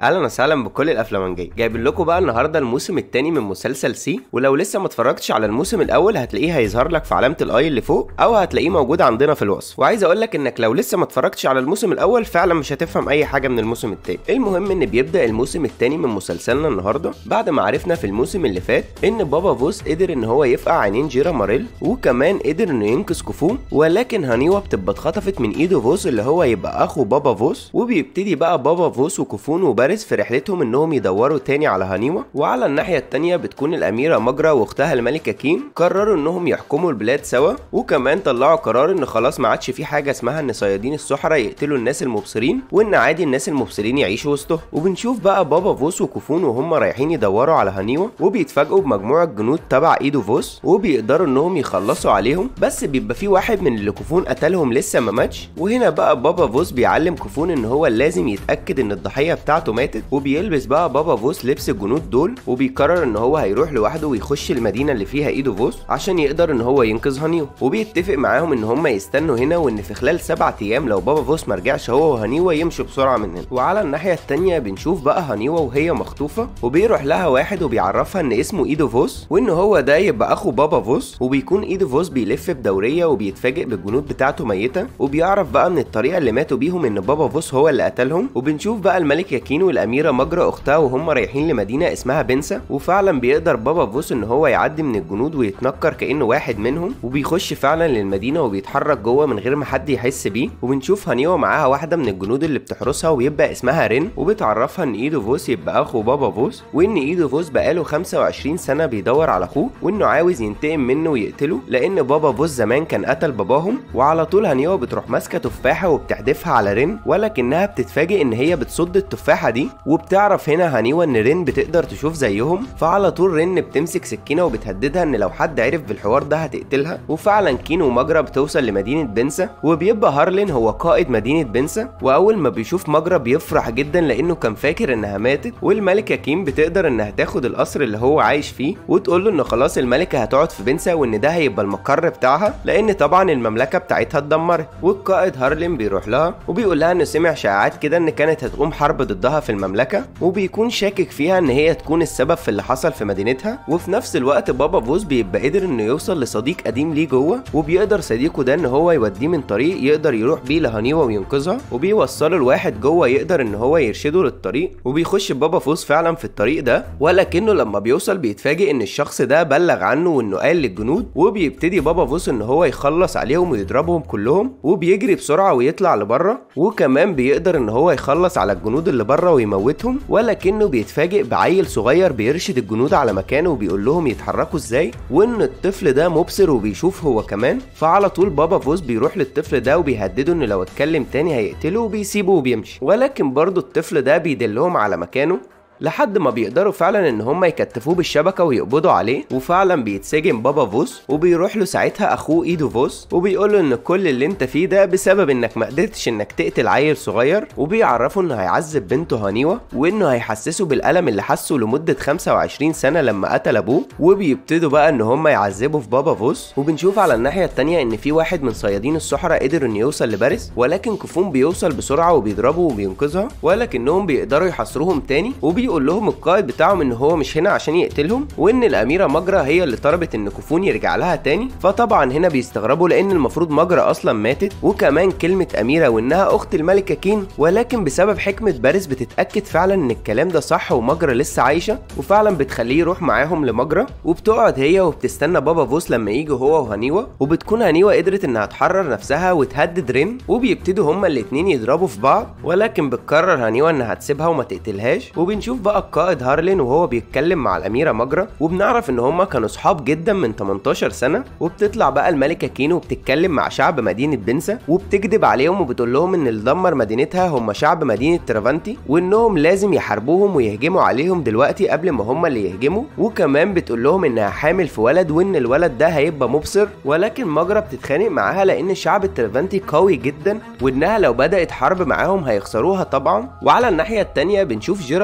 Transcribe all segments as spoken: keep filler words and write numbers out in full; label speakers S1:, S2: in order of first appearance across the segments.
S1: اهلا وسهلا بكل الافلامنجيه. جايبين لكم بقى النهارده الموسم الثاني من مسلسل سي، ولو لسه ما اتفرجتش على الموسم الاول هتلاقيه هيظهر لك في علامه الاي اللي فوق، او هتلاقيه موجود عندنا في الوصف. وعايز اقول لك انك لو لسه ما اتفرجتش على الموسم الاول فعلا مش هتفهم اي حاجه من الموسم الثاني. المهم ان بيبدا الموسم الثاني من مسلسلنا النهارده بعد ما عرفنا في الموسم اللي فات ان بابا فوس قدر ان هو يفقع عينين جيرا ماريل، وكمان قدر انه ينقذ كوفون، ولكن هانيوا بتبقى اتخطفت من ايده فوس اللي هو يبقى اخو بابا فوس. وبيبتدي بقى بابا فوس وكوفون وباريس في رحلتهم انهم يدوروا تاني على هانيوا. وعلى الناحيه التانيه بتكون الاميره ماجرا واختها الملكه كين قرروا انهم يحكموا البلاد سوا، وكمان طلعوا قرار ان خلاص ما عادش في حاجه اسمها ان صيادين السحرة يقتلوا الناس المبصرين، وان عادي الناس المبصرين يعيشوا وسطهم. وبنشوف بقى بابا فوس وكوفون وهم رايحين يدوروا على هانيوا، وبيتفاجئوا بمجموعه جنود تبع ايدو فوس وبيقدروا انهم يخلصوا عليهم، بس بيبقى في واحد من اللي كوفون قتلهم لسه ما ماتش. وهنا بقى بابا فوس بيعلم كوفون ان هو لازم يتاكد ان الضحيه بتاعته ماتت، وبيلبس بقى بابا فوس لبس الجنود دول، وبيقرر ان هو هيروح لوحده ويخش المدينه اللي فيها ايدو فوس عشان يقدر ان هو ينقذ هانيوا. وبيتفق معاهم ان هم يستنوا هنا، وان في خلال سبعة ايام لو بابا فوس مرجعش هو وهانيوا يمشوا بسرعه من هنا. وعلى الناحيه التانيه بنشوف بقى هانيوا وهي مخطوفه، وبيروح لها واحد وبيعرفها ان اسمه ايدو فوس، وان هو ده يبقى اخو بابا فوس. وبيكون ايدو فوس بيلف بدوريه وبيتفاجئ بالجنود بتاعته ميته، وبيعرف بقى من الطريقه اللي ماتوا بيهم ان بابا فوس هو اللي قتلهم. وبنشوف بقى الملكه كين والاميره ماجرا اختها وهم رايحين لمدينه اسمها بنسا، وفعلا بيقدر بابا فوس ان هو يعدي من الجنود ويتنكر كانه واحد منهم، وبيخش فعلا للمدينه وبيتحرك جوه من غير ما حد يحس بيه. وبنشوف هانيوا معاها واحده من الجنود اللي بتحرسها ويبقى اسمها رين، وبتعرفها ان ايدو فوس يبقى اخو بابا فوس، وان ايدو فوس بقاله خمسة وعشرين سنه بيدور على اخوه، وانه عاوز ينتقم منه ويقتله لان بابا فوس زمان كان قتل باباهم. وعلى طول هانيوا بتروح ماسكه تفاحه وبتحدفها على رين، ولكنها بتتفاجئ ان هي بتصد التفاحه دي. وبتعرف هنا هانيوا ان رين بتقدر تشوف زيهم، فعلى طول رين بتمسك سكينه وبتهددها ان لو حد عرف بالحوار ده هتقتلها. وفعلا كين وماجرا بتوصل لمدينه بنسا، وبيبقى هارلين هو قائد مدينه بنسا. واول ما بيشوف ماجرا بيفرح جدا لانه كان فاكر انها ماتت. والملكه كين بتقدر انها تاخد القصر اللي هو عايش فيه، وتقول له ان خلاص الملكه هتقعد في بنسا وان ده هيبقى المقر بتاعها، لان طبعا المملكه بتاعتها اتدمرت. والقائد هارلين بيروح لها وبيقول لها انه سمع شائعات كده ان كانت هتقوم حرب ضدها في المملكه، وبيكون شاكك فيها ان هي تكون السبب في اللي حصل في مدينتها. وفي نفس الوقت بابا فوس بيبقى قدر انه يوصل لصديق قديم ليه جوه، وبيقدر صديقه ده ان هو يوديه من طريق يقدر يروح بيه لهانيوا وينقذها، وبيوصله لواحد جوه يقدر ان هو يرشده للطريق. وبيخش بابا فوس فعلا في الطريق ده، ولكنه لما بيوصل بيتفاجئ ان الشخص ده بلغ عنه وانه قال للجنود. وبيبتدي بابا فوس ان هو يخلص عليهم ويضربهم كلهم، وبيجري بسرعه ويطلع لبره، وكمان بيقدر ان هو يخلص على الجنود اللي بره ويموتهم. ولكنه بيتفاجئ بعيل صغير بيرشد الجنود على مكانه وبيقول لهم يتحركوا ازاي، وان الطفل ده مبصر وبيشوف هو كمان. فعلى طول بابا فوس بيروح للطفل ده وبيهدده انه لو اتكلم تاني هيقتله، وبيسيبه وبيمشي. ولكن برضه الطفل ده بيدلهم على مكانه لحد ما بيقدروا فعلا ان هم يكتفوه بالشبكه ويقبضوا عليه. وفعلا بيتسجن بابا فوس، وبيروح له ساعتها اخوه ايدو فوس وبيقول له ان كل اللي انت فيه ده بسبب انك ما قدرتش انك تقتل عيل صغير. وبيعرفه انه هيعذب بنته هانيوا، وانه هيحسسه بالالم اللي حسه لمده خمسة وعشرين سنه لما قتل ابوه. وبيبتدوا بقى ان هم يعذبوا في بابا فوس. وبنشوف على الناحيه التانيه ان في واحد من صيادين السحرة قدر انه يوصل لباريس، ولكن كوفون بيوصل بسرعه وبيضربه وبينقذها، ولكنهم بيقدروا يحاصروهم تاني. وبي يقول لهم القائد بتاعهم ان هو مش هنا عشان يقتلهم، وان الاميره ماجرا هي اللي طلبت ان كوفون يرجع لها تاني. فطبعا هنا بيستغربوا لان المفروض ماجرا اصلا ماتت، وكمان كلمه اميره وانها اخت الملكه كين. ولكن بسبب حكمه باريس بتتاكد فعلا ان الكلام ده صح وماجرا لسه عايشه، وفعلا بتخليه يروح معاهم لماجرا. وبتقعد هي وبتستنى بابا فوس لما يجي هو وهانيوا، وبتكون هانيوا قدرت انها تحرر نفسها وتهدد رين، وبيبتدوا هما الاتنين يضربوا في بعض. ولكن بتقرر هانيوا انها تسيبها وما تقتلهاش. وبنشوف بقى القائد هارلين وهو بيتكلم مع الاميره ماجرا، وبنعرف ان هما كانوا صحاب جدا من تمنتاشر سنه. وبتطلع بقى الملكه كين وبتتكلم مع شعب مدينه بنسا، وبتكذب عليهم وبتقول لهم ان اللي دمر مدينتها هم شعب مدينه ترافانتي، وانهم لازم يحاربوهم ويهجموا عليهم دلوقتي قبل ما هم اللي يهجموا. وكمان بتقول لهم انها حامل في ولد وان الولد ده هيبقى مبصر. ولكن ماجرا بتتخانق معاها لان شعب الترافانتي قوي جدا، وانها لو بدات حرب معاهم هيخسروها طبعا. وعلى الناحيه التانيه بنشوف جيرا ماريل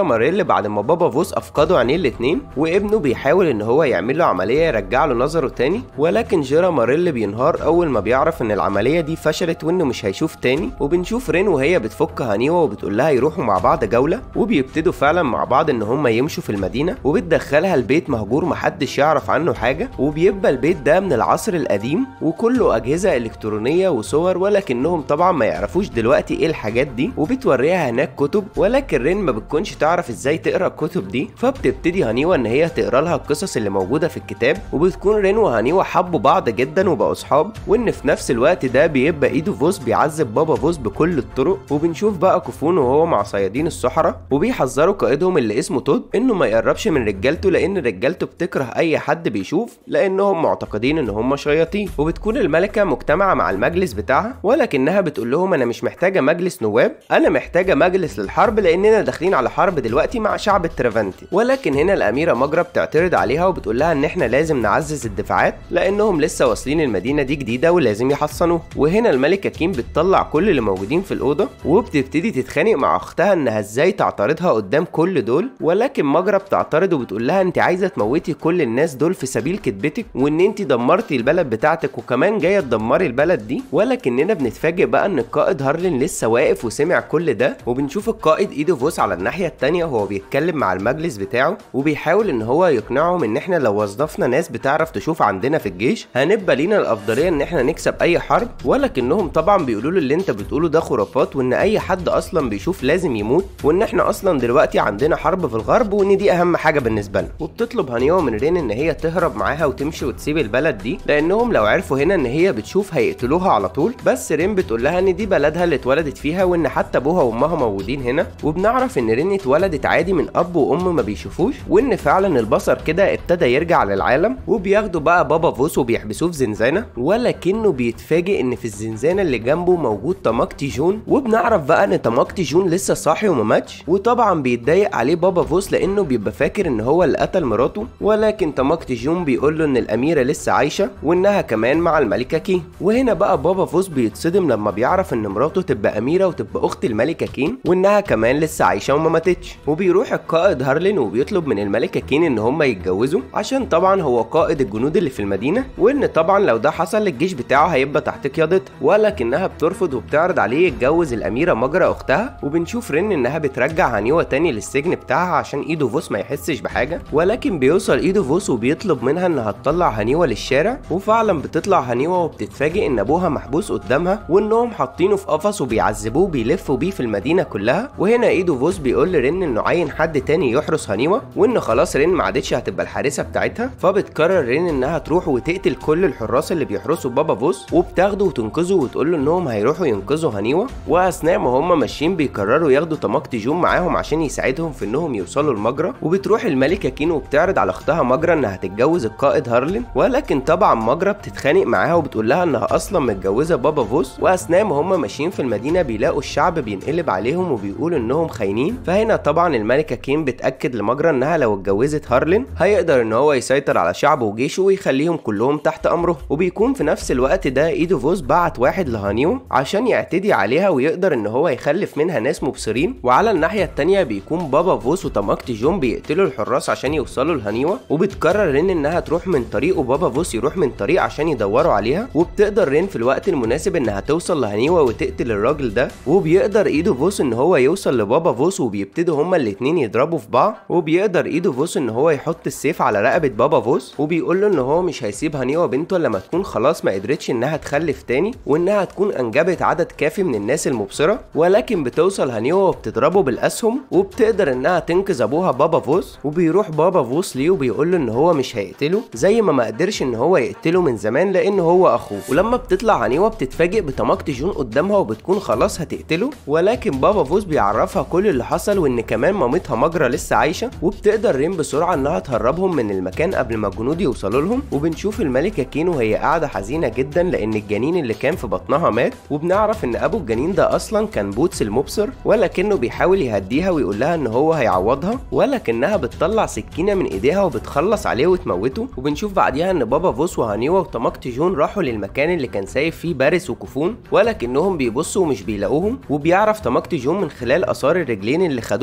S1: بعد ما بابا فوس افقدوا عينيه الاتنين وابنه بيحاول ان هو يعمل له عمليه يرجع له نظره تاني، ولكن جيرا ماريل بينهار اول ما بيعرف ان العمليه دي فشلت وانه مش هيشوف تاني. وبنشوف رين وهي بتفك هانيوا وبتقول لها يروحوا مع بعض جوله، وبيبتدوا فعلا مع بعض ان هم يمشوا في المدينه، وبتدخلها البيت مهجور محدش يعرف عنه حاجه، وبيبقى البيت ده من العصر القديم وكله اجهزه الكترونيه وصور، ولكنهم طبعا ما يعرفوش دلوقتي ايه الحاجات دي. وبتوريها هناك كتب، ولكن رين ما بتكونش تعرف ازاي تقرا الكتب دي، فبتبتدي هانيوا ان هي تقرا لها القصص اللي موجوده في الكتاب. وبتكون رين وهانيوا حبوا بعض جدا وبقوا اصحاب، وان في نفس الوقت ده بيبقى ايدو فوس بيعذب بابا فوس بكل الطرق. وبنشوف بقى كوفون وهو مع صيادين الصحراء وبيحذروا قائدهم اللي اسمه تود انه ما يقربش من رجالته، لان رجالته بتكره اي حد بيشوف لانهم معتقدين ان هم شياطين. وبتكون الملكه مجتمعه مع المجلس بتاعها، ولكنها بتقول لهم انا مش محتاجه مجلس نواب، انا محتاجه مجلس للحرب لاننا داخلين على حرب دلوقتي مع شعب الترافنتي. ولكن هنا الاميره ماجرا بتعترض عليها وبتقول لها ان احنا لازم نعزز الدفاعات لانهم لسه واصلين المدينه دي جديده ولازم يحصنوه. وهنا الملكه كيم بتطلع كل اللي موجودين في الاوضه وبتبتدي تتخانق مع اختها انها ازاي تعترضها قدام كل دول، ولكن ماجرا بتعترض وبتقول لها انت عايزه تموتي كل الناس دول في سبيل كذبتك، وان انت دمرتي البلد بتاعتك وكمان جايه تدمري البلد دي. ولكننا بنتفاجئ بقى ان القائد هارلين لسه واقف وسمع كل ده، وبنشوف القائد ايدو فوس على الناحيه التانيه وهو بيتكلم مع المجلس بتاعه وبيحاول ان هو يقنعهم ان احنا لو وظفنا ناس بتعرف تشوف عندنا في الجيش هنبقى لينا الافضليه ان احنا نكسب اي حرب. ولكنهم طبعا بيقولوا له اللي انت بتقوله ده خرافات، وان اي حد اصلا بيشوف لازم يموت، وان احنا اصلا دلوقتي عندنا حرب في الغرب وان دي اهم حاجه بالنسبه لنا. وبتطلب هانيوا من رين ان هي تهرب معاها وتمشي وتسيب البلد دي لانهم لو عرفوا هنا ان هي بتشوف هيقتلوها على طول. بس رين بتقول لها ان دي بلدها اللي اتولدت فيها وان حتى ابوها وامها موجودين هنا. وبنعرف ان رين اتولدت عادي من اب وام ما بيشوفوش، وان فعلا البصر كده ابتدى يرجع للعالم. وبياخدوا بقى بابا فوس وبيحبسوه في زنزانه، ولكنه بيتفاجئ ان في الزنزانه اللي جنبه موجود تاماكتي جون. وبنعرف بقى ان تاماكتي جون لسه صاحي وما ماتش، وطبعا بيتضايق عليه بابا فوس لانه بيبقى فاكر ان هو اللي قتل مراته. ولكن تاماكتي جون بيقول له ان الاميره لسه عايشه وانها كمان مع الملكه كين. وهنا بقى بابا فوس بيتصدم لما بيعرف ان مراته تبقى اميره وتبقى اخت الملكه كين وانها كمان لسه عايشه وما ماتتش. وبيروح القائد هارلين وبيطلب من الملكه كين ان هم يتجوزوا عشان طبعا هو قائد الجنود اللي في المدينه، وان طبعا لو ده حصل الجيش بتاعه هيبقى تحت قيادتها. ولكنها بترفض وبتعرض عليه يتجوز الاميره ماجرا اختها. وبنشوف رين انها بترجع هانيوا تاني للسجن بتاعها عشان ايدو فوس ما يحسش بحاجه. ولكن بيوصل ايدو فوس وبيطلب منها انها تطلع هانيوا للشارع، وفعلا بتطلع هانيوا وبتتفاجئ ان ابوها محبوس قدامها وانهم حاطينه في قفص وبيعذبوه وبيلفوا بيه في المدينه كلها. وهنا ايدو فوس بيقول لرين انه عين حد تاني يحرس هانيوا وان خلاص رين ما عادتش هتبقى الحارسه بتاعتها. فبتقرر رين انها تروح وتقتل كل الحراس اللي بيحرسوا بابا فوس وبتاخده وتنقذه وتقول له انهم هيروحوا ينقذوا هانيوا. واثناء ما هم ماشيين بيقرروا ياخدوا تاماكتي جون معاهم عشان يساعدهم في انهم يوصلوا لماجرا. وبتروح الملكه كين وبتعرض على اختها ماجرا انها تتجوز القائد هارلين، ولكن طبعا ماجرا بتتخانق معاها وبتقول لها انها اصلا متجوزه بابا فوس. واثناء ما هم ماشيين في المدينه بيلاقوا الشعب بينقلب عليهم وبيقولوا انهم خاينين. فهنا طبعا الملكه كين بتاكد لماجرا انها لو اتجوزت هارلين هيقدر ان هو يسيطر على شعبه وجيشه ويخليهم كلهم تحت امره. وبيكون في نفس الوقت ده ايدو فوس بعت واحد لهانيوا عشان يعتدي عليها ويقدر ان هو يخلف منها ناس مبصرين. وعلى الناحيه التانيه بيكون بابا فوس وتاماكتي جون بيقتلوا الحراس عشان يوصلوا لهانيوا. وبتقرر رين انها تروح من طريق وبابا فوس يروح من طريق عشان يدوروا عليها. وبتقدر رين في الوقت المناسب انها توصل لهانيوا وتقتل الراجل ده. وبيقدر ايدو فوس ان هو يوصل لبابا فوس وبيبتدوا هما الاتنين يضربوا في بعض. وبيقدر ايدو فوس ان هو يحط السيف على رقبه بابا فوس وبيقول له ان هو مش هيسيب هانيوا بنته لما تكون خلاص ما قدرتش انها تخلف تاني وانها تكون انجبت عدد كافي من الناس المبصره. ولكن بتوصل هانيوا وبتضربه بالاسهم وبتقدر انها تنقذ ابوها بابا فوس. وبيروح بابا فوس ليه وبيقول له ان هو مش هيقتله زي ما ما قدرش ان هو يقتله من زمان لان هو اخوه. ولما بتطلع هانيوا بتتفاجئ بتاماكتي جون قدامها وبتكون خلاص هتقتله، ولكن بابا فوس بيعرفها كل اللي حصل وان كمان مامتها ماجرا لسه عايشه. وبتقدر رين بسرعه انها تهربهم من المكان قبل ما الجنود يوصلوا لهم. وبنشوف الملكه كين وهي قاعده حزينه جدا لان الجنين اللي كان في بطنها مات. وبنعرف ان ابو الجنين ده اصلا كان بوتس المبصر، ولكنه بيحاول يهديها ويقول لها ان هو هيعوضها، ولكنها بتطلع سكينه من ايديها وبتخلص عليه وتموته. وبنشوف بعديها ان بابا فوس وهانيوا وتاماكتي جون راحوا للمكان اللي كان سايب فيه بارس وكوفون، ولكنهم بيبصوا ومش بيلاقوهم. وبيعرف تاماكتي جون من خلال اثار الرجلين اللي خدوهم صيادين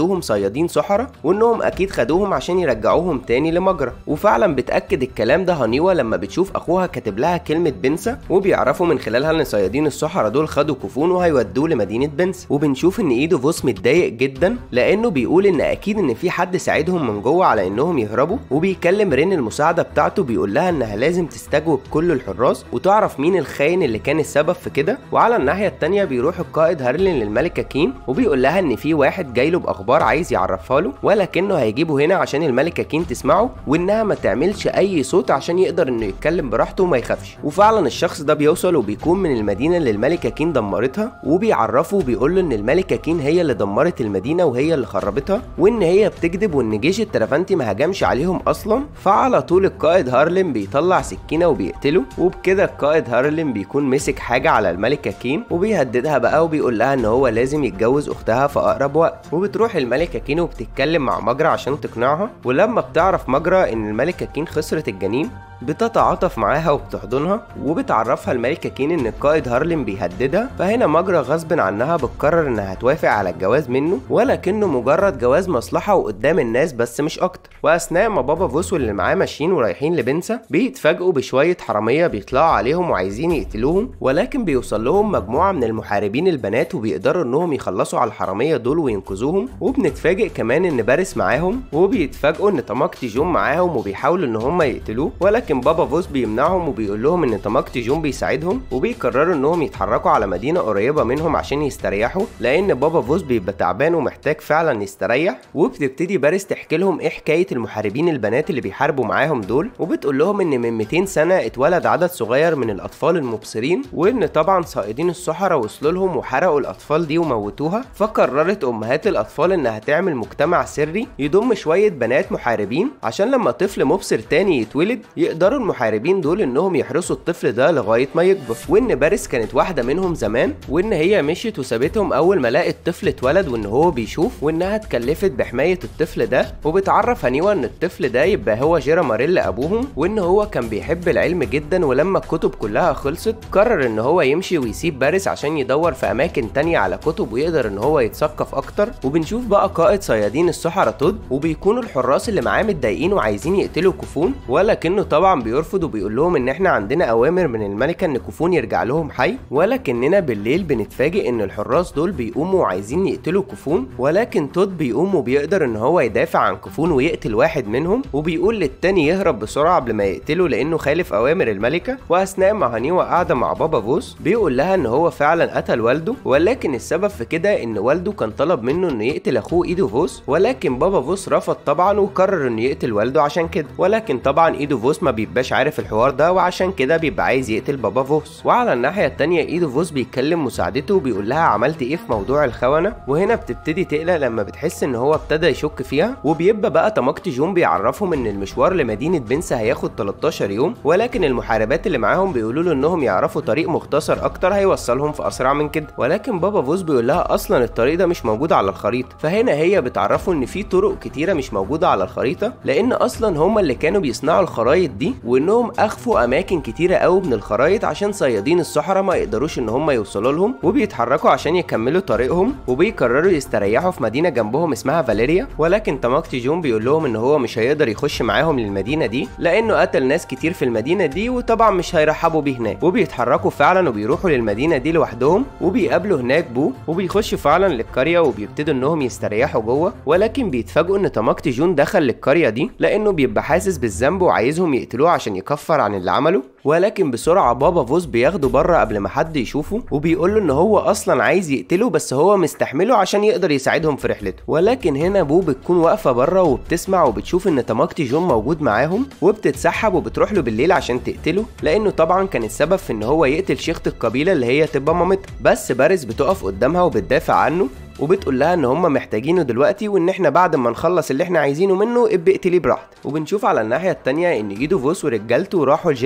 S1: صيادين سحرة وانهم اكيد خدوهم عشان يرجعوهم تاني لمجرى. وفعلا بتاكد الكلام ده هنيوه لما بتشوف اخوها كاتب لها كلمه بنسا، وبيعرفوا من خلالها ان صيادين السحرة دول خدوا كوفون وهيودوه لمدينه بنسا. وبنشوف ان ايدوفوس متضايق جدا لانه بيقول ان اكيد ان في حد ساعدهم من جوه على انهم يهربوا، وبيكلم رين المساعده بتاعته بيقول لها انها لازم تستجوب كل الحراس وتعرف مين الخاين اللي كان السبب في كده. وعلى الناحيه التانيه بيروح القائد هارلين للملكه كين وبيقول لها ان في واحد جاي له باخبار عايز يعرفها له، ولكنه هيجيبه هنا عشان الملكه كين تسمعه وانها ما تعملش اي صوت عشان يقدر انه يتكلم براحته وما يخافش. وفعلا الشخص ده بيوصل وبيكون من المدينه اللي الملكه كين دمرتها، وبيعرفه وبيقول له ان الملكه كين هي اللي دمرت المدينه وهي اللي خربتها وان هي بتكذب وان جيش الترافانتي ما هجمش عليهم اصلا. فعلى طول القائد هارلين بيطلع سكينه وبيقتله، وبكده القائد هارلين بيكون مسك حاجه على الملكه كين وبيهددها بقى وبيقول لها ان هو لازم يتجوز اختها في اقرب وقت. وبتروح الملكه كين وبتتكلم مع مجرى عشان تقنعها، ولما بتعرف مجرى ان الملكه كين خسرت الجنين بتتعاطف معاها وبتحضنها وبتعرفها الملكه كين ان القائد هارلين بيهددها. فهنا مجرى غصب عنها بتقرر انها هتوافق على الجواز منه، ولكنه مجرد جواز مصلحه وقدام الناس بس مش اكتر. واثناء ما بابا فوس واللي معاه ماشيين ورايحين لبنسا بيتفاجئوا بشويه حراميه بيطلعوا عليهم وعايزين يقتلوهم، ولكن بيوصل لهم مجموعه من المحاربين البنات وبيقدروا انهم يخلصوا على الحراميه دول وينقذوهم. وبنتفاجئ كمان ان باريس معاهم، وبيتفاجئوا ان تاماكتي جون معاهم وبيحاولوا ان هم يقتلوه، ولكن بابا فوس بيمنعهم وبيقول لهم ان تاماكتي جون بيساعدهم، وبيقرروا انهم يتحركوا على مدينه قريبه منهم عشان يستريحوا لان بابا فوس بيبقى تعبان ومحتاج فعلا يستريح. وبتبتدي باريس تحكي لهم ايه حكايه المحاربين البنات اللي بيحاربوا معاهم دول، وبتقول لهم ان من مئتين سنه اتولد عدد صغير من الاطفال المبصرين، وان طبعا صائدين السحرة وصلوا لهم وحرقوا الاطفال دي وموتوها. فقررت امهات الاطفال انها تعمل مجتمع سري يضم شويه بنات محاربين عشان لما طفل مبصر تاني يتولد يقدروا المحاربين دول انهم يحرسوا الطفل ده لغايه ما يكبر. وان باريس كانت واحده منهم زمان، وان هي مشيت وسابتهم اول ما لقت الطفل اتولد وان هو بيشوف، وانها اتكلفت بحمايه الطفل ده. وبتعرف هنيوه ان الطفل ده يبقى هو جيرا ماريل ابوهم، وان هو كان بيحب العلم جدا، ولما الكتب كلها خلصت قرر ان هو يمشي ويسيب باريس عشان يدور في اماكن تانية على كتب ويقدر ان هو يتثقف اكتر. وبنشوف بقى قائد صيادين السحرة تود، وبيكونوا الحراس اللي معاه متضايقين وعايزين يقتلوا كوفون، ولكنه طبعا بيرفض وبيقول لهم ان احنا عندنا اوامر من الملكه ان كوفون يرجع لهم حي. ولكننا بالليل بنتفاجئ ان الحراس دول بيقوموا وعايزين يقتلوا كوفون، ولكن تود بيقوم وبيقدر ان هو يدافع عن كوفون ويقتل واحد منهم، وبيقول للتاني يهرب بسرعه قبل ما يقتله لانه خالف اوامر الملكه. واثناء ما هنيوه قاعده مع بابا فوس بيقول لها ان هو فعلا قتل والده، ولكن السبب في كده ان والده كان طلب منه انه يقتل اخوه ايدوفوس، ولكن بابا فوس رفض طبعا وقرر انه يقتل والده عشان كده. ولكن طبعا ايدوفوس ما بيبقاش عارف الحوار ده وعشان كده بيبقى عايز يقتل بابا فوس. وعلى الناحيه التانيه ايدوفوس بيكلم مساعدته وبيقول لها عملت ايه في موضوع الخونه، وهنا بتبتدي تقلق لما بتحس ان هو ابتدى يشك فيها. وبيبقى بقى تاماكتي جون بيعرفهم ان المشوار لمدينه بنسا هياخد تلتاشر يوم، ولكن المحاربات اللي معاهم بيقولوا له انهم يعرفوا طريق مختصر اكتر هيوصلهم في اسرع من كده. ولكن بابا فوس بيقول لها اصلا الطريق ده مش موجود على الخريطه. فهنا هي بتعرفه ان في طرق كتيره مش موجوده على الخريطه، لان اصلا هم اللي كانوا بيصنعوا الخرايط دي، وانهم اخفوا اماكن كتيره قوي من الخرايط عشان صيادين السحرة ما يقدروش ان هم يوصلوا لهم، وبيتحركوا عشان يكملوا طريقهم. وبيقرروا يستريحوا في مدينه جنبهم اسمها فاليريا، ولكن تاماكتي جون بيقول لهم ان هو مش هيقدر يخش معاهم للمدينه دي لانه قتل ناس كتير في المدينه دي وطبعا مش هيرحبوا بيه هناك. وبيتحركوا فعلا وبيروحوا للمدينه دي لوحدهم، وبيقابلوا هناك بو، وبيخشوا فعلا للقريه وبيبتدوا انهم يستريحوا جوه. ولكن بيتفاجئوا ان تاماكتي جون دخل للقريه دي لانه بيبقى حاسس بالذنب وعايزهم يقتلوه عشان يكفر عن اللي عمله. ولكن بسرعه بابا فوس بياخده بره قبل ما حد يشوفه، وبيقول له ان هو اصلا عايز يقتله بس هو مستحمله عشان يقدر يساعدهم في رحلته. ولكن هنا بو بتكون واقفه بره وبتسمع وبتشوف ان تاماكتي جون موجود معاهم، وبتتسحب وبتروح له بالليل عشان تقتله لانه طبعا كان السبب في ان هو يقتل شيخة القبيله اللي هي تبقى مامتها. بس باريس بتقف قدامها وبتدافع عنه وبتقول لها ان هم محتاجينه دلوقتي، وان احنا بعد ما نخلص اللي احنا عايزينه منه ابقى اقتليه براحتك. وبنشوف على الناحيه التانيه ان ايدوفوس ورجالته راحوا لجيرا ماريل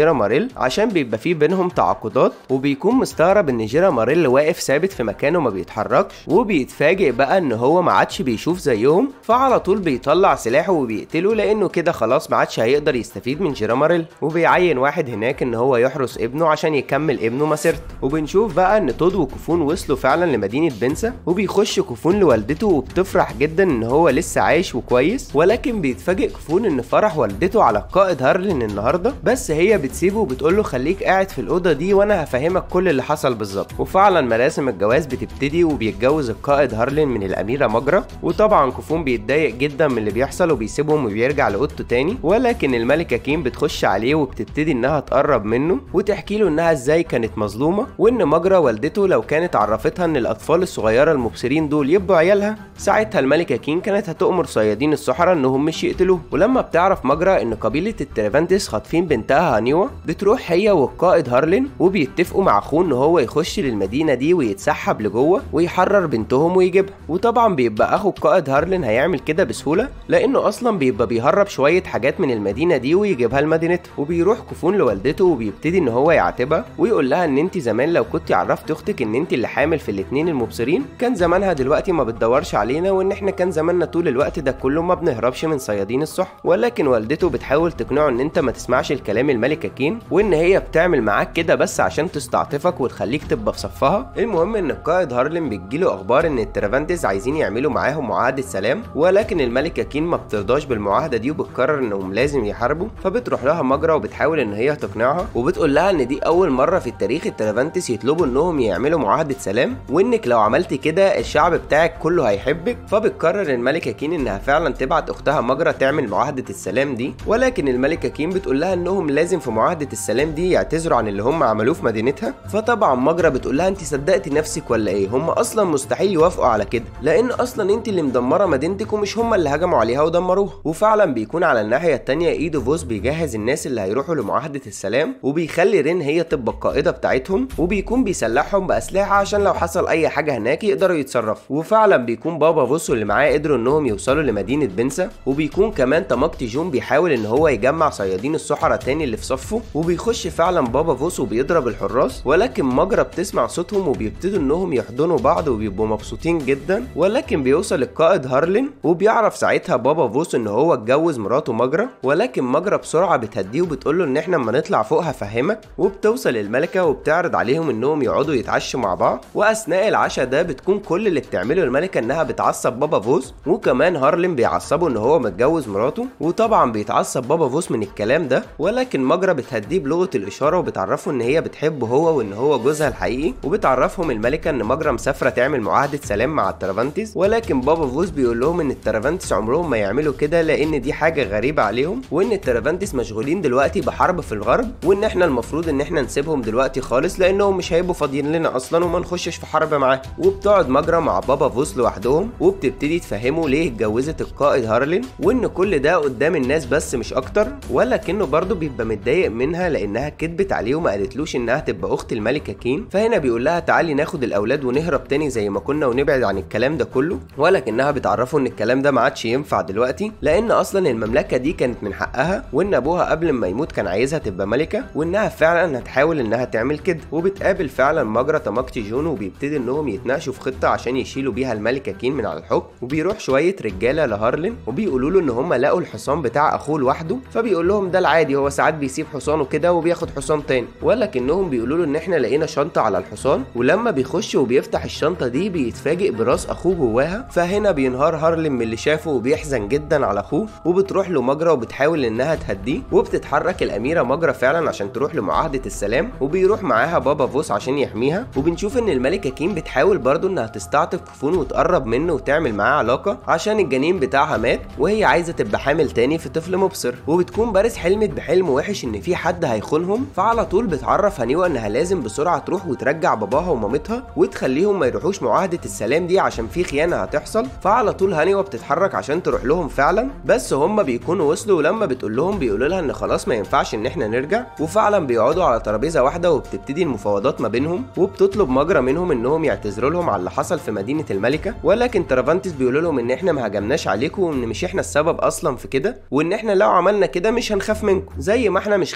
S1: ماريل عشان بيبقى فيه بينهم تعاقدات، وبيكون مستغرب ان جيرا ماريل واقف ثابت في مكانه ما بيتحركش، وبيتفاجئ بقى ان هو ما عادش بيشوف زيهم، فعلى طول بيطلع سلاحه وبيقتله لانه كده خلاص ما عادش هيقدر يستفيد من جيرا ماريل، وبيعين واحد هناك ان هو يحرس ابنه عشان يكمل ابنه مسيرته. وبنشوف بقى ان تود وكوفون وصلوا فعلا لمدينه بنسا، وبيخش كوفون لوالدته وبتفرح جدا ان هو لسه عايش وكويس، ولكن بيتفاجئ كوفون ان فرح والدته على القائد هارلين النهارده، بس هي بتسيبه وبتقول له خليك قاعد في الاوضه دي وانا هفهمك كل اللي حصل بالظبط. وفعلا مراسم الجواز بتبتدي، وبيتجوز القائد هارلين من الاميره مجرى، وطبعا كوفون بيتضايق جدا من اللي بيحصل وبيسيبهم وبيرجع لاوضته تاني، ولكن الملكه كين بتخش عليه وبتبتدي انها تقرب منه وتحكي له انها ازاي كانت مظلومه، وان مجرى والدته لو كانت عرفتها ان الاطفال الصغيره المبصرين دول يبقوا عيالها، ساعتها الملكه كين كانت هتؤمر صيادين الصحراء انهم مش يقتلوه. ولما بتعرف مجرى ان قبيله التريفانتس خاطفين بنتها هانيوا، بتروح هي والقائد هارلين وبيتفقوا مع اخوه ان هو يخش للمدينه دي ويتسحب لجوه ويحرر بنتهم ويجيبها. وطبعا بيبقى اخو القائد هارلين هيعمل كده بسهوله، لانه اصلا بيبقى بيهرب شويه حاجات من المدينه دي ويجيبها لمدينته. وبيروح كوفون لوالدته وبيبتدي ان هو يعاتبها ويقول لها ان انت زمان لو كنت عرفت اختك ان انت اللي حامل في الاثنين المبصرين كان زمانها دلوقتي ما بتدورش علينا، وان احنا كان زماننا طول الوقت ده كله ما بنهربش من صيادين الصح. ولكن والدته بتحاول تقنعه ان انت ما تسمعش الكلام الملكه كين، وان هي بتعمل معاك كده بس عشان تستعطفك وتخليك تبقى في صفها. المهم ان القائد هارلين بتجيله اخبار ان التريفانتس عايزين يعملوا معاهم معاهده سلام، ولكن الملكه كين ما بترضاش بالمعاهده دي وبتقرر انهم لازم يحاربوا. فبتروح لها مجرى وبتحاول ان هي تقنعها، وبتقول لها ان دي اول مره في التاريخ التريفانتس يطلبوا انهم يعملوا معاهده سلام، وانك لو عملت كده الشعب بتاعك كله هيحبك. فبتقرر الملكه كين انها فعلا تبعت اختها مجرى تعمل معاهده السلام دي، ولكن الملكه كين بتقول لها انهم لازم في معاهده السلام دي يعتذروا عن اللي هم عملوه في مدينتها. فطبعا مجرى بتقول لها انت صدقتي نفسك ولا ايه؟ هم اصلا مستحيل يوافقوا على كده، لان اصلا انت اللي مدمره مدينتك ومش هم اللي هجموا عليها ودمروها. وفعلا بيكون على الناحيه الثانيه ايدو فوس بيجهز الناس اللي هيروحوا لمعاهده السلام، وبيخلي رين هي تبقى القائده بتاعتهم، وبيكون بيسلحهم باسلحه عشان لو حصل اي حاجه هناك يقدروا يتصرفوا. وفعلا بيكون بابا فوس واللي معاه قدروا انهم يوصلوا لمدينه بنسا، وبيكون كمان تاماكتي جون بيحاول ان هو يجمع صيادين الصحراء تاني اللي في صفه، وبيخش فعلا بابا فوس وبيضرب الحراس، ولكن مجرى بتسمع صوتهم وبيبتدوا انهم يحضنوا بعض وبيبقوا مبسوطين جدا. ولكن بيوصل القائد هارلين وبيعرف ساعتها بابا فوس ان هو اتجوز مراته مجرى، ولكن مجرى بسرعه بتهديه وبتقول له ان احنا اما نطلع فوق هفهمك. وبتوصل الملكه وبتعرض عليهم انهم يقعدوا يتعشوا مع بعض، واثناء العشاء ده بتكون كل اللي بتعمله الملكه انها بتعصب بابا فوس، وكمان هارلين بيعصبه ان هو متجوز مراته، وطبعا بيتعصب بابا فوس من الكلام ده. ولكن مجرى بتهديه بلغه الاشاره وبتعرفه ان هي بتحبه هو وان هو جوزها الحقيقي، وبتعرفهم الملكه ان مجرى مسافره تعمل معاهده سلام مع الترافانتس. ولكن بابا فوس بيقول لهم ان الترافانتس عمرهم ما يعملوا كده لان دي حاجه غريبه عليهم، وان الترافانتس مشغولين دلوقتي بحرب في الغرب، وان احنا المفروض ان احنا نسيبهم دلوقتي خالص لانهم مش هيبقوا فاضيين لنا اصلا وما نخشش في حرب معاه. وبتقعد مجرى مع بابا فوس لوحدهم وبتبتدي تفهمه ليه اتجوزت القائد هارلين، وان كل ده قدام الناس بس مش اكتر. ولكنه برضه بيبقى متضايق منها لانها كدبت عليه وما قالتلوش انها تبقى اخت الملكه كين. فهنا بيقول لها تعالي ناخد الاولاد ونهرب تاني زي ما كنا ونبعد عن الكلام ده كله، ولكنها بتعرفه ان الكلام ده ما عادش ينفع دلوقتي لان اصلا المملكه دي كانت من حقها، وان ابوها قبل ما يموت كان عايزها تبقى ملكه، وانها فعلا هتحاول انها تعمل كده. وبتقابل فعلا مجرى تاماكتي جون وبيبتدي انهم يتناقشوا في خطه عشان يشيلوا بيها الملكه كين من على الحكم. وبيروح شويه رجاله لهارلين وبيقولوا له ان هم لقوا الحصان بتاع اخوه لوحده، فبيقول لهم ده العادي، هو ساعات بيسيب حصانه كده وبياخد حصان تاني. ولكنهم بيقولوا له ان احنا لقينا شنطه على الحصان، ولما بيخش وبيفتح الشنطه دي بيتفاجئ براس اخوه جواها. فهنا بينهار هارلين من اللي شافه وبيحزن جدا على اخوه، وبتروح له مجرى وبتحاول انها تهديه. وبتتحرك الاميره مجرى فعلا عشان تروح لمعاهده السلام، وبيروح معاها بابا فوس عشان يحميها. وبنشوف ان الملكه كين بتحاول برضو انها تستعطف كوفون وتقرب منه وتعمل معاه علاقه عشان الجنين بتاعها مات وهي عايزه تبقى حامل تاني في طفل مبصر. وبتكون باريس حلمت بحلم وحش ان في حد هيخونهم، فعلى طول بتعرف هانيوا انها لازم بسرعه تروح وترجع باباها ومامتها وتخليهم ما يروحوش معاهده السلام دي عشان في خيانه هتحصل. فعلى طول هانيوا بتتحرك عشان تروح لهم فعلا، بس هم بيكونوا وصلوا، ولما بتقول لهم بيقولوا لها ان خلاص ما ينفعش ان احنا نرجع. وفعلا بيقعدوا على ترابيزه واحده وبتبتدي المفاوضات ما بينهم، وبتطلب مجرى منهم انهم يعتذروا لهم على اللي حصل في مدينه الملكه. ولكن ترافانتس بيقولوا لهم ان احنا ما هاجمناش عليكم وان مش احنا السبب اصلا في كده، وان احنا لو عملنا كده مش هنخاف منكم زي ما احنا مش خايفين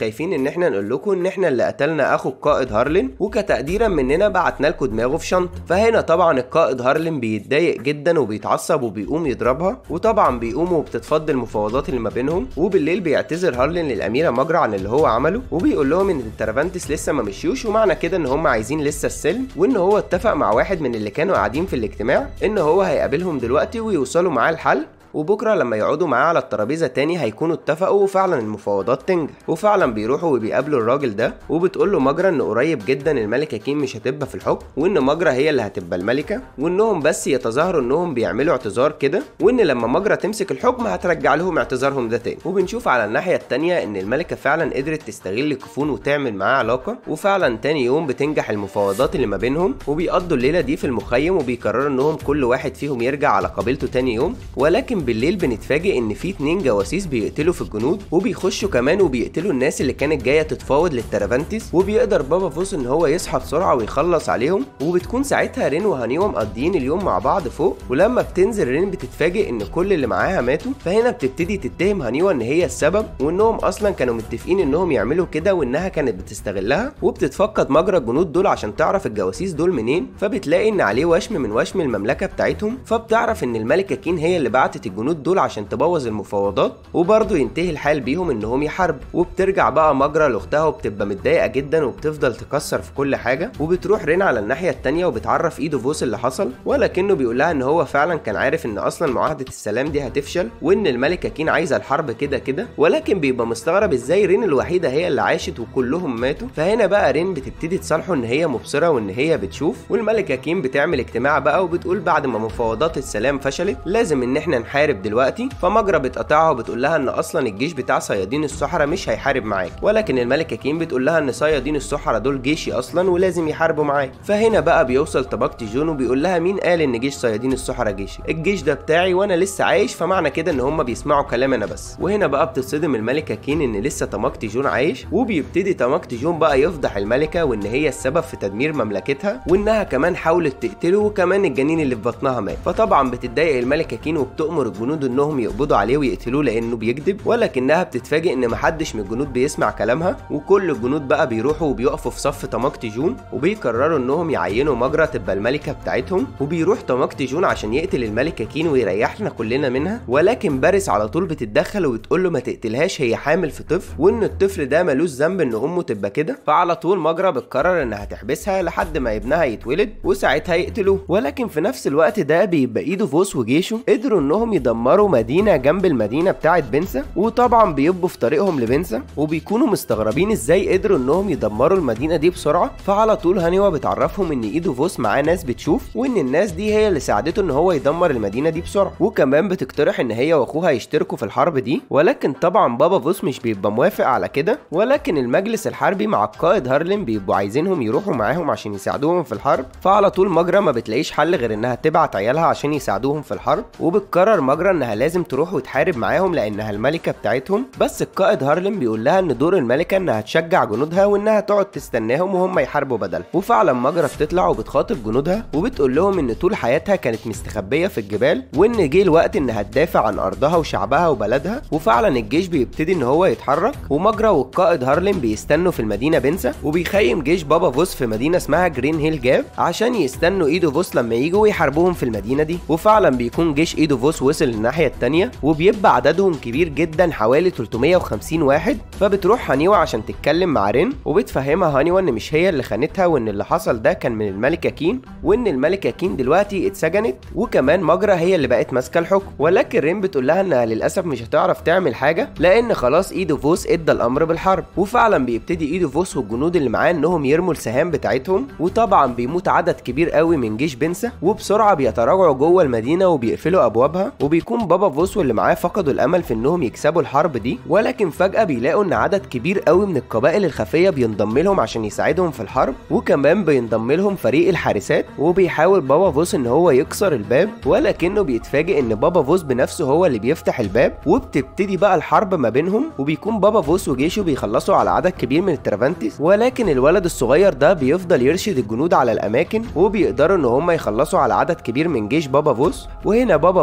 S1: ان احنا نقول لكم ان احنا اللي قتلنا اخو القائد هارلين، وكتقديرا مننا بعتنا لكم دماغه في شنطه. فهنا طبعا القائد هارلين بيتضايق جدا وبيتعصب وبيقوم يضربها، وطبعا بيقوموا وبتتفضل المفاوضات اللي ما بينهم. وبالليل بيعتذر هارلين للاميره ماجرا عن اللي هو عمله، وبيقول لهم ان الترافانتس لسه ما مشيوش، ومعنى كده ان هم عايزين لسه السلم، وان هو اتفق مع واحد من اللي كانوا قاعدين في الاجتماع ان هو هيقابلهم دلوقتي ويوصلوا معاه الحل، وبكره لما يقعدوا معاه على الترابيزه تاني هيكونوا اتفقوا وفعلا المفاوضات تنجح. وفعلا بيروحوا وبيقابلوا الراجل ده، وبتقول له ماجرا ان قريب جدا الملكه كين مش هتبقى في الحكم، وان ماجرا هي اللي هتبقى الملكه، وانهم بس يتظاهروا انهم بيعملوا اعتذار كده، وان لما ماجرا تمسك الحكم هترجع لهم اعتذارهم ده تاني. وبنشوف على الناحيه التانيه ان الملكه فعلا قدرت تستغل كوفون وتعمل معاه علاقه، وفعلا تاني يوم بتنجح المفاوضات اللي ما بينهم، وبيقضوا الليله دي في المخيم، وبيقرروا انهم كل واحد فيهم يرجع على قبيلته تاني يوم. ولكن بالليل بنتفاجئ ان في اتنين جواسيس بيقتلوا في الجنود، وبيخشوا كمان وبيقتلوا الناس اللي كانت جايه تتفاوض للترافانتس، وبيقدر بابا فوس ان هو يصحى بسرعه ويخلص عليهم. وبتكون ساعتها رين وهانيوا مقضيين اليوم مع بعض فوق، ولما بتنزل رين بتتفاجئ ان كل اللي معاها ماتوا. فهنا بتبتدي تتهم هانيوا ان هي السبب، وانهم اصلا كانوا متفقين انهم يعملوا كده، وانها كانت بتستغلها. وبتتفقد مجرى الجنود دول عشان تعرف الجواسيس دول منين، فبتلاقي ان عليه وشم من وشم المملكه بتاعتهم، فبتعرف ان الملكه كين هي اللي بعتت الجنود دول عشان تبوظ المفاوضات، وبرضه ينتهي الحال بيهم انهم يحاربوا. وبترجع بقى مجرى لاختها وبتبقى متضايقه جدا وبتفضل تكسر في كل حاجه. وبتروح رين على الناحيه التانيه وبتعرف ايدو فوس اللي حصل، ولكنه بيقول لها ان هو فعلا كان عارف ان اصلا معاهده السلام دي هتفشل، وان الملكه كين عايزه الحرب كده كده، ولكن بيبقى مستغرب ازاي رين الوحيده هي اللي عاشت وكلهم ماتوا. فهنا بقى رين بتبتدي تصالحه ان هي مبصره وان هي بتشوف، والملكه كين بتعمل اجتماع بقى وبتقول بعد ما مفاوضات السلام فشلت لازم ان احنا نحارب دلوقتي. فمجرى بتقطعها وبتقول لها ان اصلا الجيش بتاع صيادين الصحراء مش هيحارب معاك، ولكن الملكه كين بتقول لها ان صيادين الصحراء دول جيشي اصلا ولازم يحاربوا معاك. فهنا بقى بيوصل طبقتي جون وبيقول لها مين قال ان جيش صيادين الصحراء جيشي؟ الجيش ده بتاعي وانا لسه عايش، فمعنى كده ان هم بيسمعوا كلام انا بس. وهنا بقى بتصدم الملكه كين ان لسه طبقتي جون عايش، وبيبتدي طبقتي جون بقى يفضح الملكه وان هي السبب في تدمير مملكتها، وانها كمان حاولت تقتله، وكمان الجنين اللي في بطنها مات. فطبعا بتتضايق الملكه كين وبتأمر الجنود انهم يقبضوا عليه ويقتلوه لانه بيكذب، ولكنها بتتفاجئ ان محدش من الجنود بيسمع كلامها، وكل الجنود بقى بيروحوا وبيقفوا في صف طماقتي جون، وبيقرروا انهم يعينوا مجرى تبقى الملكه بتاعتهم. وبيروح طماقتي جون عشان يقتل الملكه كين ويريحنا كلنا منها، ولكن باريس على طول بتتدخل وبتقول له ما تقتلهاش، هي حامل في طفل، وان الطفل ده ملوش ذنب ان امه تبقى كده. فعلى طول مجرى بتقرر انها تحبسها لحد ما ابنها يتولد وساعتها يقتلوه. ولكن في نفس الوقت ده بيبقى ايدو فوس وجيشه قدروا انهم يدمروا مدينه جنب المدينه بتاعه بنسا، وطبعا بيبقوا في طريقهم لبنسا وبيكونوا مستغربين ازاي قدروا انهم يدمروا المدينه دي بسرعه. فعلى طول هانيوا بتعرفهم ان ايدو فوس معاه ناس بتشوف، وان الناس دي هي اللي ساعدته ان هو يدمر المدينه دي بسرعه، وكمان بتقترح ان هي واخوها يشتركوا في الحرب دي. ولكن طبعا بابا فوس مش بيبقى موافق على كده، ولكن المجلس الحربي مع القائد هارلين بيبقوا عايزينهم يروحوا معاهم عشان يساعدوهم في الحرب. فعلى طول مجرى ما بتلاقيش حل غير انها تبعت عيالها عشان يساعدوهم في الحرب، وبتقرر مجرى انها لازم تروح وتحارب معاهم لانها الملكه بتاعتهم. بس القائد هارلين بيقول لها ان دور الملكه انها تشجع جنودها وانها تقعد تستناهم وهم يحاربوا بدل. وفعلا مجرى بتطلع وبتخاطب جنودها وبتقول لهم ان طول حياتها كانت مستخبيه في الجبال، وان جه الوقت انها تدافع عن ارضها وشعبها وبلدها. وفعلا الجيش بيبتدي ان هو يتحرك، ومجرى والقائد هارلين بيستنوا في المدينه بنسا، وبيخيم جيش بابا فوس في مدينه اسمها جرين هيل جاب عشان يستنوا ايدو فوس لما يجوا ويحاربوهم في المدينه دي. وفعلا بيكون جيش ايدو فوس وصل للناحيه الثانيه، وبيبقى عددهم كبير جدا حوالي ثلاثمية وخمسين واحد. فبتروح هانيوا عشان تتكلم مع رين، وبتفهمها هانيوا ان مش هي اللي خانتها، وان اللي حصل ده كان من الملكه كين، وان الملكه كين دلوقتي اتسجنت، وكمان مجرى هي اللي بقت ماسكه الحكم. ولكن رين بتقول لها انها للاسف مش هتعرف تعمل حاجه لان خلاص ايدو فوس ادى الامر بالحرب. وفعلا بيبتدي ايدو فوس والجنود اللي معاه انهم يرموا السهام بتاعتهم، وطبعا بيموت عدد كبير قوي من جيش بنسا، وبسرعه بيتراجعوا جوه المدينه وبيقفلوا ابوابها. وبيكون بابا فوس واللي معاه فقدوا الامل في انهم يكسبوا الحرب دي، ولكن فجاه بيلاقوا ان عدد كبير قوي من القبائل الخفيه بينضم لهم عشان يساعدهم في الحرب، وكمان بينضم لهم فريق الحارسات. وبيحاول بابا فوس ان هو يكسر الباب، ولكنه بيتفاجئ ان بابا فوس بنفسه هو اللي بيفتح الباب، وبتبتدي بقى الحرب ما بينهم. وبيكون بابا فوس وجيشه بيخلصوا على عدد كبير من الترافانتس، ولكن الولد الصغير ده بيفضل يرشد الجنود على الاماكن، وبيقدروا ان هم يخلصوا على عدد كبير من جيش بابا فوس. وهنا بابا فوس قطع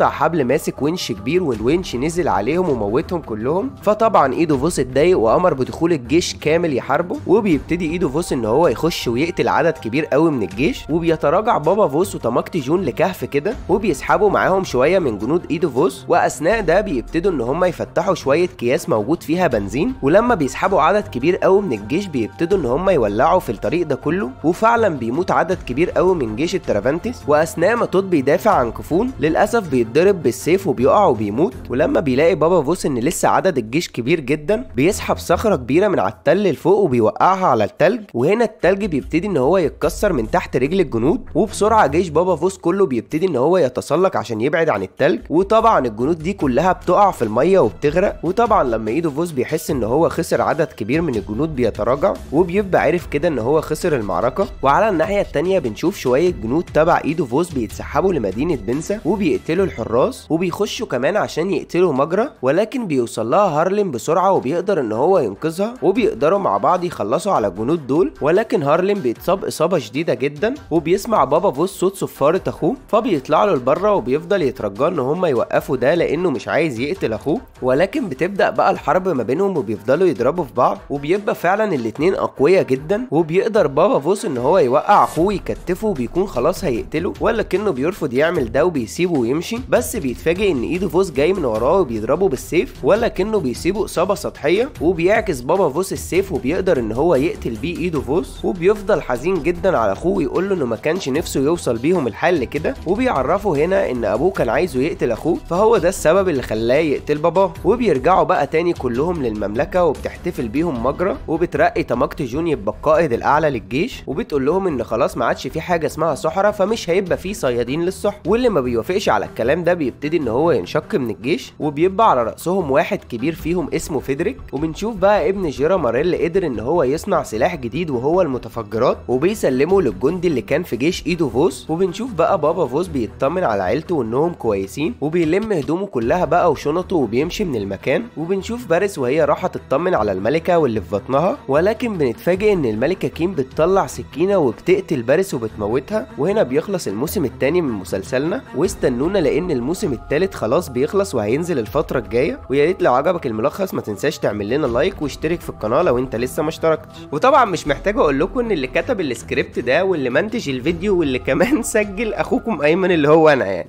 S1: قطع حبل ماسك ونش كبير، والونش نزل عليهم وموتهم كلهم. فطبعا ايدوفوس اتضايق وامر بدخول الجيش كامل يحاربه، وبيبتدي ايدوفوس ان هو يخش ويقتل عدد كبير قوي من الجيش. وبيتراجع بابا فوس وتاماكتي جون لكهف كده، وبيسحبوا معاهم شويه من جنود ايدوفوس. واثناء ده بيبتدوا ان هم يفتحوا شويه اكياس موجود فيها بنزين، ولما بيسحبوا عدد كبير قوي من الجيش بيبتدوا ان هم يولعوا في الطريق ده كله. وفعلا بيموت عدد كبير قوي من جيش الترافانتس. واثناء ما توت بيدافع عن كفون للاسف بيتضرب بالسيف وبيقع وبيموت. ولما بيلاقي بابا فوس ان لسه عدد الجيش كبير جدا بيسحب صخره كبيره من على التل لفوق وبيوقعها على التلج، وهنا التلج بيبتدي ان هو يتكسر من تحت رجل الجنود. وبسرعه جيش بابا فوس كله بيبتدي ان هو يتسلق عشان يبعد عن التلج. وطبعا الجنود دي كلها بتقع في الميه وبتغرق. وطبعا لما ايدوفوس بيحس ان هو خسر عدد كبير من الجنود بيتراجع، وبيبقى عارف كده ان هو خسر المعركه. وعلى الناحيه التانيه بنشوف شويه جنود تبع ايدوفوس بيتسحبوا لمدينه بنسا وبيقتلوا الحراس، وبيخشوا كمان عشان يقتلوا مجرى، ولكن بيوصل لها هارلين بسرعه وبيقدر ان هو ينقذها، وبيقدروا مع بعض يخلصوا على الجنود دول. ولكن هارلين بيتصاب اصابه شديده جدا، وبيسمع بابا فوس صوت صفاره اخوه، فبيطلع له لبره وبيفضل يترجى ان هم يوقفوا ده لانه مش عايز يقتل اخوه. ولكن بتبدا بقى الحرب ما بينهم وبيفضلوا يضربوا في بعض، وبيبقى فعلا الاتنين اقوياء جدا. وبيقدر بابا فوس ان هو يوقع اخوه ويكتفه وبيكون خلاص هيقتله، ولكنه بيرفض يعمل ده وبيسيبه ويمشي. بس بيتفاجئ ان ايدوفوس جاي من وراه وبيضربه بالسيف، ولكنه بيسيبه اصابه سطحيه. وبيعكس بابا فوس السيف وبيقدر ان هو يقتل بيه ايدوفوس. وبيفضل حزين جدا على اخوه ويقول له انه ما كانش نفسه يوصل بيهم الحل كده. وبيعرفه هنا ان ابوه كان عايزه يقتل اخوه، فهو ده السبب اللي خلاه يقتل باباه. وبيرجعوا بقى تاني كلهم للمملكه وبتحتفل بيهم مجرى، وبترقي تاماكتي جون يبقى القائد الاعلى للجيش، وبتقول لهم ان خلاص ما عادش في حاجه اسمها صحراء، فمش هيبقى في صيادين للصحراء. واللي ما بيوافقش على الكلام ده بيبتدي ان هو ينشق من الجيش، وبيبقى على راسهم واحد كبير فيهم اسمه فيدريك. وبنشوف بقى ابن جيرا ماريل قدر ان هو يصنع سلاح جديد وهو المتفجرات، وبيسلمه للجندي اللي كان في جيش ايدوفوس. وبنشوف بقى بابا فوس بيطمن على عيلته وانهم كويسين، وبيلم هدومه كلها بقى وشنطه وبيمشي من المكان. وبنشوف باريس وهي راحه تطمن على الملكه واللي في بطنها، ولكن بنتفاجئ ان الملكه كيم بتطلع سكينه وبتقتل باريس وبتموتها. وهنا بيخلص الموسم الثاني من مسلسلنا، واستنونا لان الموسم الثالث خلاص بيخلص وهينزل الفتره الجايه. ويا ريت لو عجبك الملخص ما تنساش تعمل لنا لايك واشترك في القناه لو انت لسه ما اشتركتش. وطبعا مش محتاج اقول لكم ان اللي كتب السكريبت ده واللي منتج الفيديو واللي كمان سجل اخوكم ايمن اللي هو انا يعني.